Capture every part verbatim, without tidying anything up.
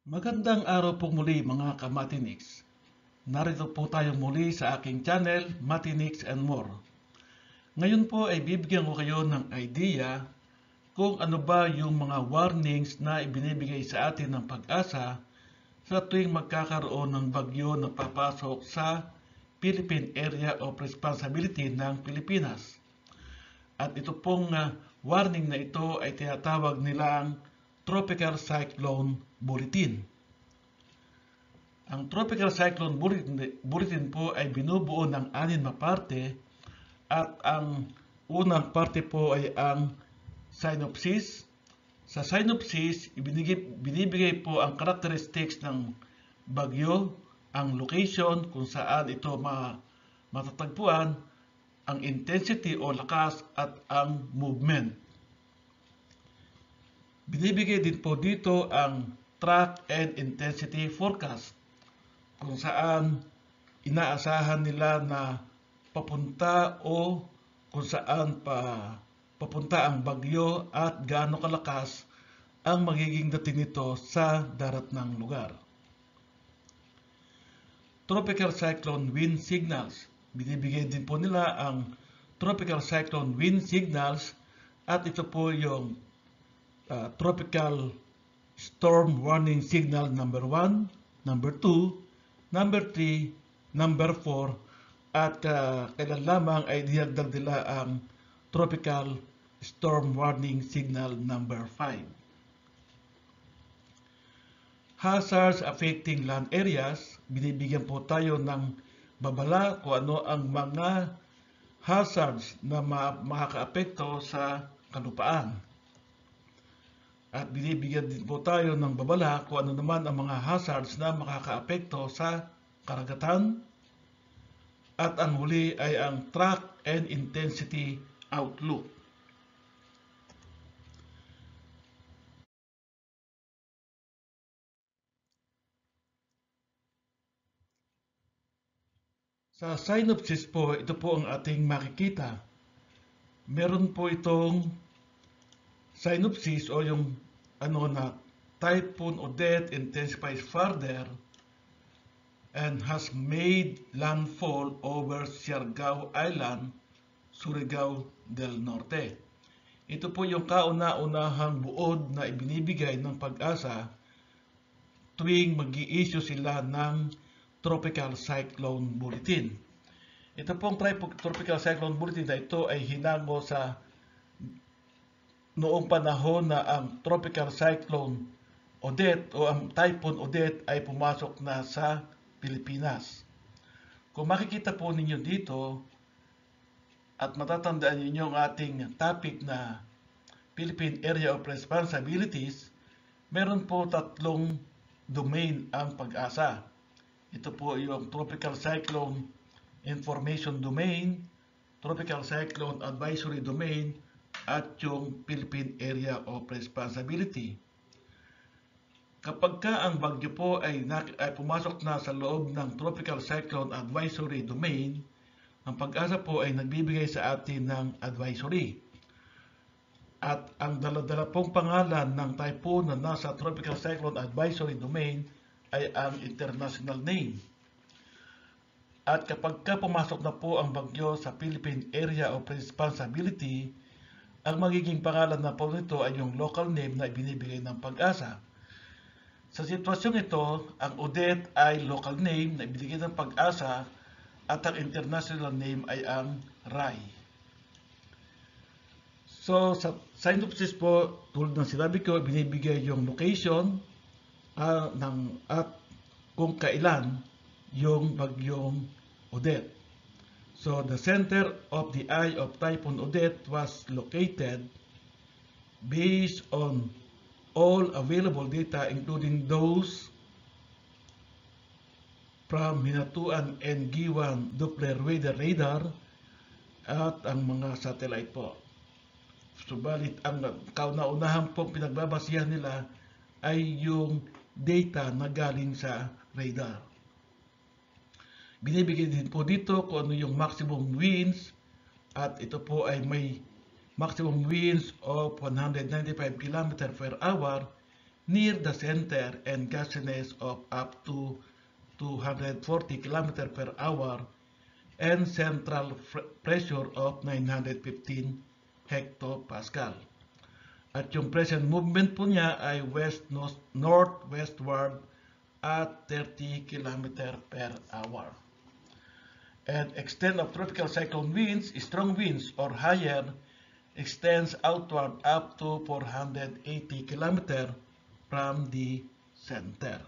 Magandang araw po muli mga ka-Matheniks. Narito po tayo muli sa aking channel, Matheniks and More. Ngayon po ay bibigyan ko kayo ng idea kung ano ba yung mga warnings na ibinibigay sa atin ng PAGASA sa tuwing magkakaroon ng bagyo na papasok sa Philippine Area of Responsibility ng Pilipinas. At ito pong uh, warning na ito ay tinatawag nilang Tropical Cyclone Bulletin. Ang Tropical Cyclone Bulletin po ay binubuo ng anin na parte at ang unang parte po ay ang synopsis. Sa synopsis, ibinigay, binibigay po ang characteristics ng bagyo, ang location kung saan ito ma, matatagpuan, ang intensity o lakas at ang movement. Binibigay din po dito ang track and intensity forecast kung saan inaasahan nila na papunta o kung saan pa papunta ang bagyo at gaano kalakas ang magiging dating nito sa darat ng lugar. Tropical Cyclone Wind Signals. Binibigay din po nila ang Tropical Cyclone Wind Signals at ito po yung uh, Tropical Storm Warning Signal number one, number two, number three, number four, at uh, kailan lamang ay dinagdag nila ang Tropical Storm Warning Signal number five. Hazards affecting land areas, binibigyan po tayo ng babala kung ano ang mga hazards na ma makakaapekto sa kalupaan. At binibigyan din po tayo ng babala kung ano naman ang mga hazards na makakaapekto sa karagatan. At ang huli ay ang track and intensity outlook. Sa synopsis po, ito po ang ating makikita. Meron po itong synopsis o yung ano na Typhoon Odette intensifies further and has made landfall over Siargao Island, Surigao del Norte. Ito po yung kauna-unahang buod na ibinibigay ng PAGASA tuwing mag-i-issue sila ng Tropical Cyclone Bulletin. Ito pong Tropical Cyclone Bulletin na ito ay hinango sa noong panahon na ang Tropical Cyclone Odette o ang Typhoon Odette ay pumasok na sa Pilipinas. Kung makikita po ninyo dito at matatandaan ninyo ang ating topic na Philippine Area of Responsibilities, meron po tatlong domain ang PAGASA. Ito po yung Tropical Cyclone Information Domain, Tropical Cyclone Advisory Domain, at yung Philippine Area of Responsibility. Kapag ka ang bagyo po ay, ay pumasok na sa loob ng Tropical Cyclone Advisory Domain, ang PAGASA po ay nagbibigay sa atin ng advisory. At ang dala-dala pong pangalan ng typhoon na nasa Tropical Cyclone Advisory Domain ay ang international name. At kapag ka pumasok na po ang bagyo sa Philippine Area of Responsibility, ang magiging pangalan na po nito ay yung local name na ibinibigay ng PAGASA. Sa sitwasyong ito, ang Odette ay local name na ibinibigay ng PAGASA at ang international name ay ang R A I. So, sa synopsis po, tulad ng sinabi ko, binibigay yung location uh, ng, at kung kailan yung bagyong Odette. So, the center of the eye of Typhoon Odette was located based on all available data, including those from Hinatuan and Giwan Doppler weather radar at ang mga satellite po. Subalit, ang kauna-unahan pong pinagbabasihan nila ay yung data na galing sa radar. Binibigay din po dito kung ano yung maximum winds at ito po ay may maximum winds of one hundred ninety-five kilometers per hour near the center and gustiness of up to two hundred forty kilometers per hour and central pressure of nine hundred fifteen hectopascal. At yung present movement po niya ay west northwestward at thirty kilometers per hour. And extent of tropical cyclone winds, strong winds or higher, extends outward up to four hundred eighty kilometers from the center.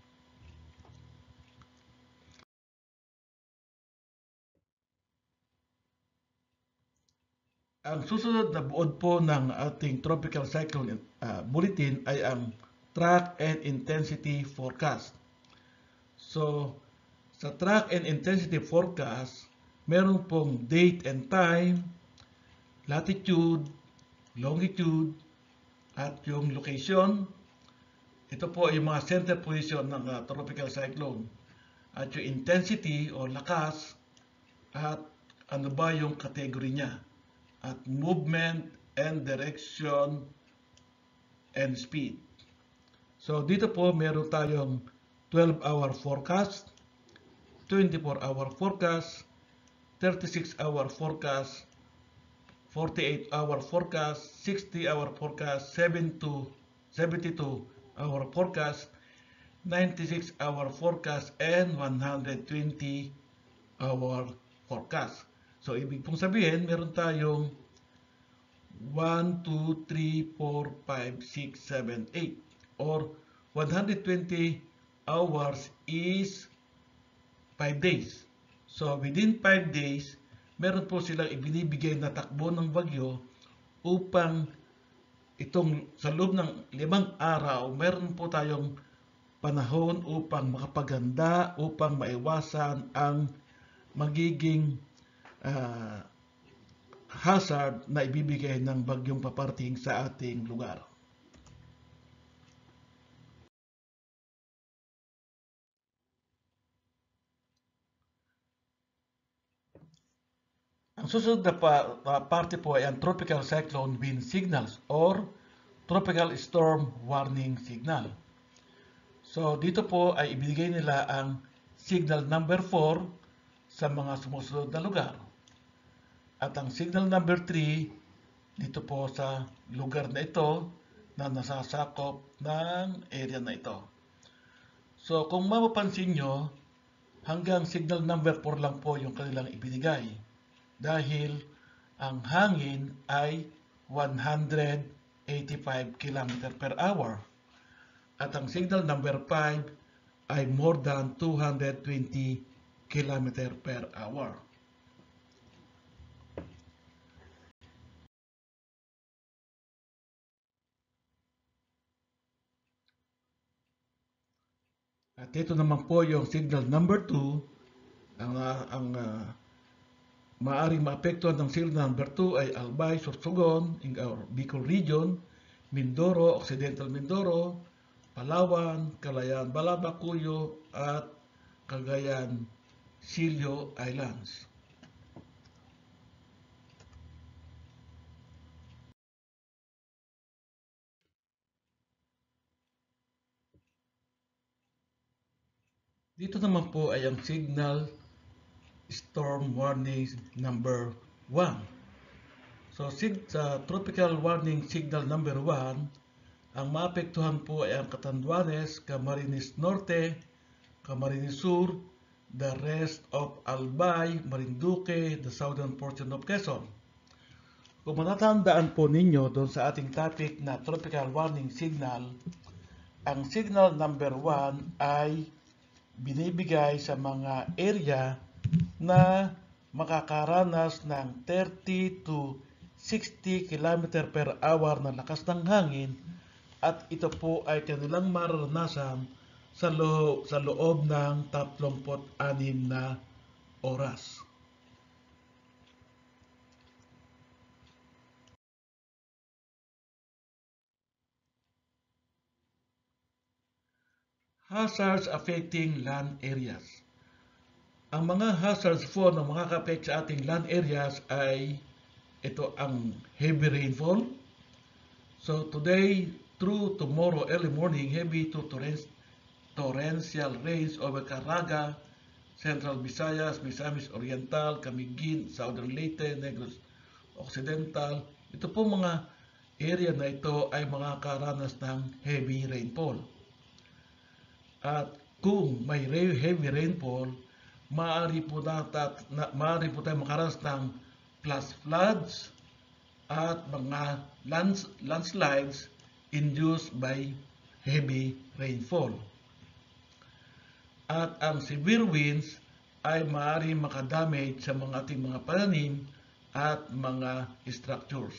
Ang susunod na buod po ng ating Tropical Cyclone uh, Bulletin ay ang Track and Intensity Forecast. So, sa Track and Intensity Forecast, meron pong date and time, latitude, longitude, at yung location. Ito po ay yung mga center position ng uh, Tropical Cyclone. At yung intensity o lakas, at ano ba yung category niya. At movement and direction and speed. So dito po meron tayong twelve hour forecast, twenty-four hour forecast, thirty-six hour forecast, forty-eight hour forecast, sixty hour forecast, seventy-two hour forecast, ninety-six hour forecast, and one hundred twenty hour forecast. So, ibig pong sabihin, meron tayong one, two, three, four, five, six, seven, eight. Or one hundred twenty hours is five days. So, within five days, meron po silang ibinibigay na takbo ng bagyo upang itong sa loob ng limang araw, meron po tayong panahon upang makapaganda, upang maiwasan ang magiging Uh, hazard na ibibigay ng bagyong paparating sa ating lugar. Ang susunod na pa, uh, parte po ay ang Tropical Cyclone Wind Signals or Tropical Storm Warning Signal. So dito po ay ibigay nila ang signal number four sa mga sumusunod na lugar. At ang signal number three, dito po sa lugar na ito na nasasakop ng area na ito. So kung mapapansin nyo, hanggang signal number four lang po yung kanilang ibinigay. Dahil ang hangin ay one hundred eighty-five kilometers per hour. At ang signal number five ay more than two hundred twenty kilometers per hour. At ito naman po yung signal number two, ang, uh, ang uh, maaaring maapektuhan ng signal number two ay Albay, Sorsogon, in our Bicol region, Mindoro, Occidental Mindoro, Palawan, Calayan, Balabacuyo, at Cagayan, Silio Islands. Dito naman po ay ang signal storm warning number one. So sa tropical warning signal number one, ang maapektuhan po ay ang Catanduanes, Camarines Norte, Camarines Sur, the rest of Albay, Marinduque, the southern portion of Quezon. Kung matatandaan po ninyo doon sa ating topic na tropical warning signal, ang signal number one ay binibigay sa mga area na makakaranas ng thirty to sixty kilometers per hour na lakas ng hangin, at ito po ay kanilang mararanasan sa loob, sa loob ng tatlongput anim na oras. Hazards affecting land areas. Ang mga hazards po na makaka-affect sa ating land areas ay ito ang heavy rainfall. So today, through tomorrow early morning, heavy to torrent, torrential rains over Caraga, Central Visayas, Misamis Oriental, Camiguin, Southern Leyte, Negros Occidental. Ito po mga area na ito ay makakaranas ng heavy rainfall. At kung may heavy rainfall, maaari po, na, na, maaari po tayo makaranas ng flash floods at mga lands, landslides induced by heavy rainfall. At ang severe winds ay maaari makadamage sa mga ating mga pananim at mga structures.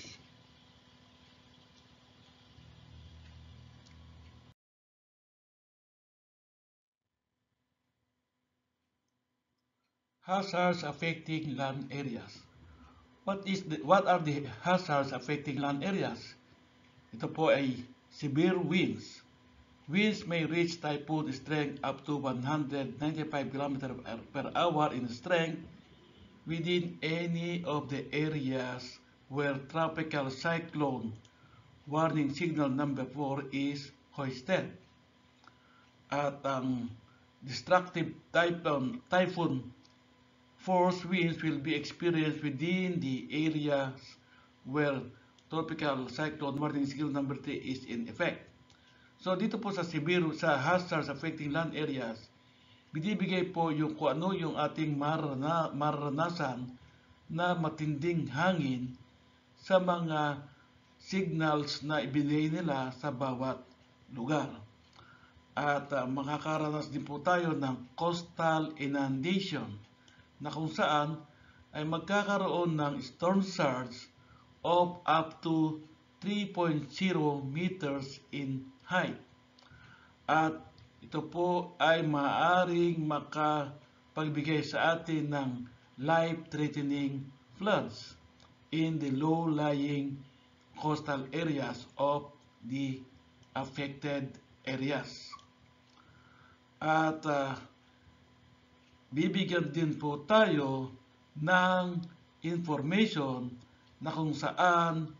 Hazards affecting land areas. What is the, what are the hazards affecting land areas? Ito po ay severe winds. Winds may reach typhoon strength up to one hundred ninety-five kilometers per hour in strength within any of the areas where tropical cyclone warning signal number four is hoisted. At ang um, destructive typhoon, typhoon force winds will be experienced within the areas where tropical cyclone warning signal number three is in effect. So dito po sa severe, sa hazards affecting land areas, binibigay po yung kung ano yung ating marana, maranasan na matinding hangin sa mga signals na ibinigay nila sa bawat lugar. At uh, makakaranas din po tayo ng coastal inundation na kung saan ay magkakaroon ng storm surge of up to three point zero meters in height. At ito po ay maaaring makapagbigay sa atin ng life-threatening floods in the low-lying coastal areas of the affected areas. At uh, bibigyan din po tayo ng information na kung saan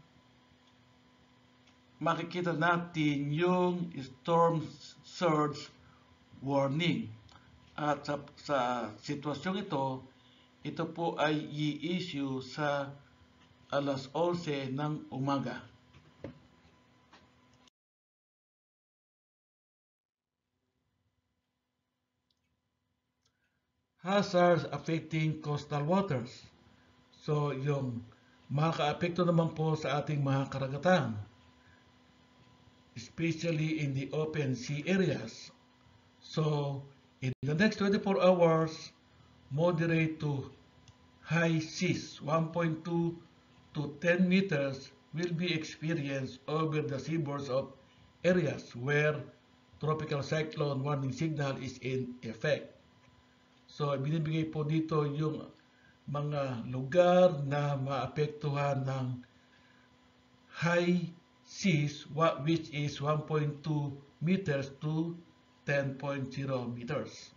makikita natin yung storm surge warning. At sa, sa sitwasyong ito, ito po ay i-issue sa alas onse ng umaga. Hazards affecting coastal waters. So, yung makaka-apekto naman po sa ating mga karagatan, especially in the open sea areas. So, in the next twenty-four hours, moderate to high seas, one point two to ten meters, will be experienced over the seaboards of areas where tropical cyclone warning signal is in effect. So, binibigay po dito yung mga lugar na maapektuhan ng high seas, which is one point two meters to ten point zero meters.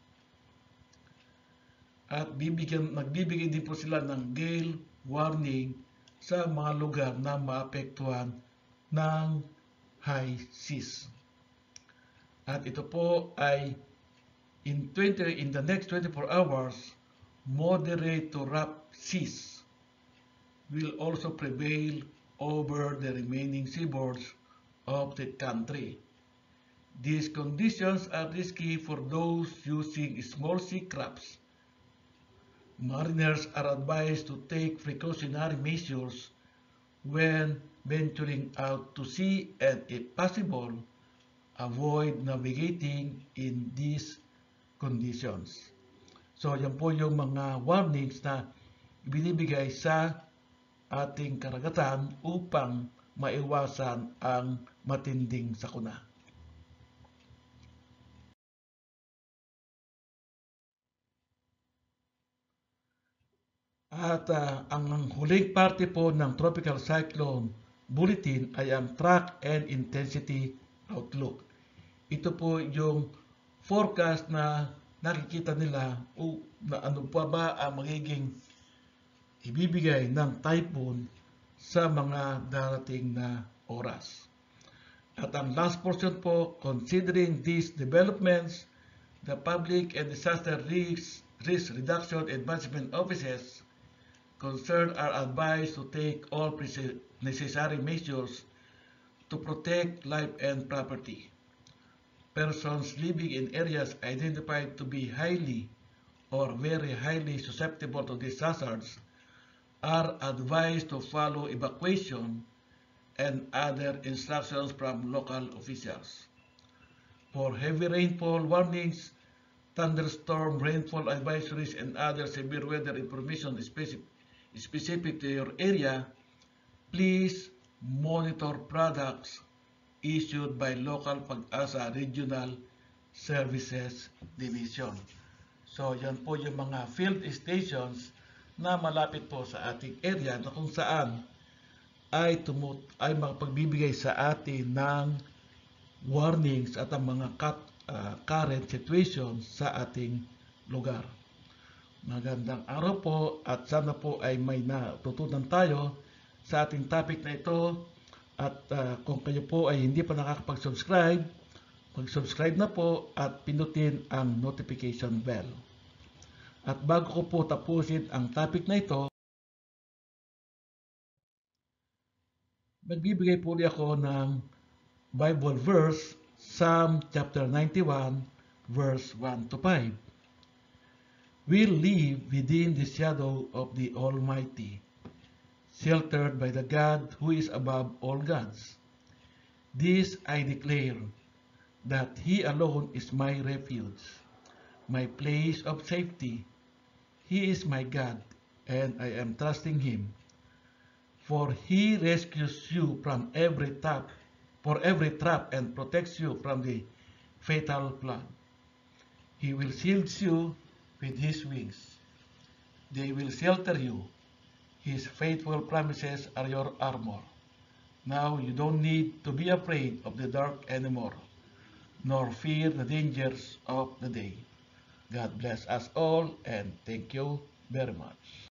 At bibigyan, nagbibigay din po sila ng gale warning sa mga lugar na maapektuhan ng high seas. At ito po ay in, twenty, in the next twenty-four hours, moderate to rough seas will also prevail over the remaining seaboards of the country. These conditions are risky for those using small sea crafts. Mariners are advised to take precautionary measures when venturing out to sea and, if possible, avoid navigating in these conditions. So, yan po yung mga warnings na binibigay sa ating karagatan upang maiwasan ang matinding sakuna. At uh, ang huling parte po ng Tropical Cyclone Bulletin ay ang Track and Intensity Outlook. Ito po yung forecast na nakikita nila o na ano pa ba ang magiging ibibigay ng typhoon sa mga darating na oras. At ang last portion po, considering these developments, the Public and Disaster Risk, Risk Reduction and Management Offices concerned are advised to take all necessary measures to protect life and property. Persons living in areas identified to be highly or very highly susceptible to these hazards are advised to follow evacuation and other instructions from local officials. For heavy rainfall warnings, thunderstorm rainfall advisories, and other severe weather information specific, specific to your area, please monitor products issued by local PAGASA Regional Services Division. So, yan po yung mga field stations na malapit po sa ating area na kung saan ay, tumut ay makapagbibigay sa atin ng warnings at ang mga cut, uh, current situation sa ating lugar. Magandang araw po at sana po ay may natutunan tayo sa ating topic na ito. At uh, kung kayo po ay hindi pa nakakapag-subscribe, mag-subscribe na po at pinutin ang notification bell. At bago ko po tapusin ang topic na ito, magbibigay po ulit ako ng Bible verse, Psalm chapter ninety-one, verse one to five. We live within the shadow of the Almighty, sheltered by the God who is above all gods. This I declare, that He alone is my refuge, my place of safety. He is my God, and I am trusting Him. For He rescues you from every trap, for every trap and protects you from the fatal flood. He will shield you with His wings. They will shelter you. His faithful promises are your armor. Now you don't need to be afraid of the dark anymore, nor fear the dangers of the day. God bless us all, and thank you very much.